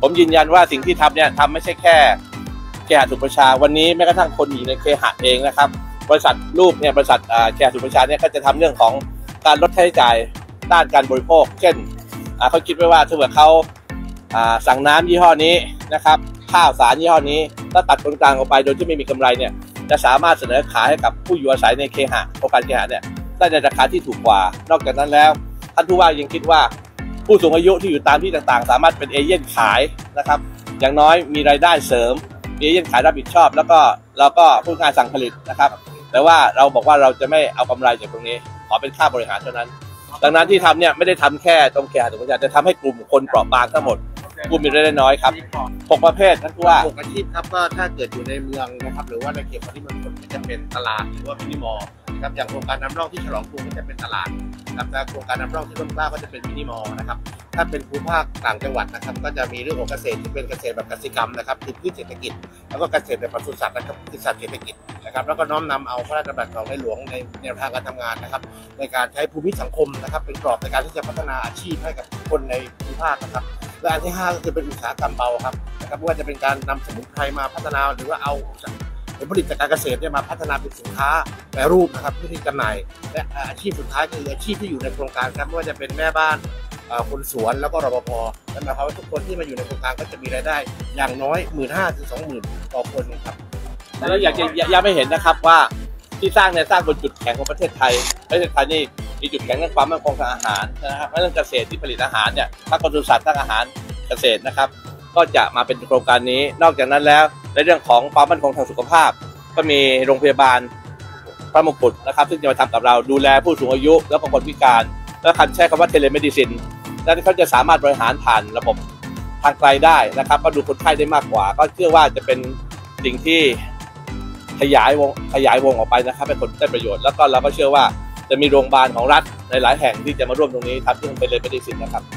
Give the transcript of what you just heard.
ผมยืนยันว่าสิ่งที่ทำเนี่ยทำไม่ใช่แค่เคหะสุประชาวันนี้แม้กระทั่งคนอยู่ในเคหะเองนะครับบริษัทลูกเนี่ยบริษัทเคหะสุประชาเนี่ยก็จะทำเรื่องของการลดค่าใช้จ่ายด้านการบริโภคเช่นเขาคิดไว้ว่าถ้าเกิดเขาสั่งน้ำยี่ห้อนี้นะครับข้าวสารยี่ห้อนี้แล้วตัดตรงกลางออกไปโดยที่ไม่มีกำไรเนี่ยจะสามารถเสนอขายให้กับผู้อยู่อาศัยในเคหะโครงการเคหะเนี่ยได้ในราคาที่ถูกกว่านอกจากนั้นแล้วท่านผู้ว่ายังคิดว่าผู้สูงอายุที่อยู่ตามที่ต่างๆสามารถเป็นเอเย่นขายนะครับอย่างน้อยมีรายได้เสริมเอเย่นขายรับผิดชอบแล้วก็ผู้งานสั่งผลิตนะครับแต่ว่าเราบอกว่าเราจะไม่เอากำไรจากตรงนี้ขอเป็นค่าบริหารเท่านั้นดังนั้นที่ทำเนี่ยไม่ได้ทำแค่ตรงเคหะสุประชาจะทำให้กลุ่มคนเปราะบางทั้งหมดกลุ่มมีรายได้น้อยครับ6ประเภทนั่นคือว่า 6อาชีพครับก็ถ้าเกิดอยู่ในเมืองนะครับหรือว่าในเขตปริมณฑลก็จะเป็นตลาดหรือว่ามินิมอลล์นะครับอย่างโครงการนำร่องที่ฉลองกรุงก็จะเป็นตลาดครับแต่โครงการนำร่องที่ร่มเกล้าก็จะเป็นมินิมอลล์นะครับถ้าเป็นภูมิภาคต่างจังหวัดนะครับก็จะมีเรื่องของเกษตรที่เป็นเกษตรแบบกสิกรรมนะครับคือพืชเศรษฐกิจแล้วก็เกษตรแบบปศุสัตว์นะครับคือสัตว์เศรษฐกิจนะครับแล้วก็น้อมนำเอาพระราชดำรัสของในหลวงในแนวทางการทำงานนะครับในการใช้ภูมิสังคมนะครับเป็นกรอบในการที่จะพัฒนาอาชีพให้กับคนในภูมิภาคนะครับและอันที่5ก็คือเป็นอุตสาหกรรมเบาครับนะครับไม่ว่าจะเป็นการนำสมุนไพรมาพัฒนาหรือว่าเอาผลผลิตจากการเกษตรเนี่ยมาพัฒนาเป็นสินค้าแปรรูปนะครับเพื่อที่จำหน่ายและอาชีพสุดท้ายคืออาชีพที่อยู่ในโครงการครับไม่ว่าจะเป็นแม่บ้านคนสวนแล้วก็รปภนั่นหมายความว่าทุกคนที่มาอยู่ในโครงการก็จะมีรายได้อย่างน้อย 15,000 ถึง 20,000 ต่อคนครับแล้วอยากจะย้ำให้เห็นนะครับว่าที่สร้างเนี่ยสร้างบนจุดแข็งของประเทศไทยนี่มีจุดแข็งเรื่องความมั่นคงทางอาหารนะครับเรื่องเกษตรที่ผลิตอาหารเนี่ยทั้งปศุสัตว์ทั้งอาหารเกษตรนะครับก็จะมาเป็นโครงการนี้นอกจากนั้นแล้วในเรื่องของความมั่นคงทางสุขภาพก็มีโรงพยาบาลพระมงกุฎนะครับซึ่งจะมาทำกับเราดูแลผู้สูงอายุแล้วก็คนพิการและคำใช้คำว่าเทเลเมดิซินนั้นเขาจะสามารถบริหารผ่านระบบทางไกลได้นะครับก็ดูคนไข้ได้มากกว่าก็เชื่อว่าจะเป็นสิ่งที่ขยายวงออกไปนะครับให้คนได้ประโยชน์แล้วก็เราก็เชื่อว่าจะมีโรงพยาบาลของรัฐในหลายแห่งที่จะมาร่วมตรงนี้ทำเรื่องเทเลเมดิซินนะครับ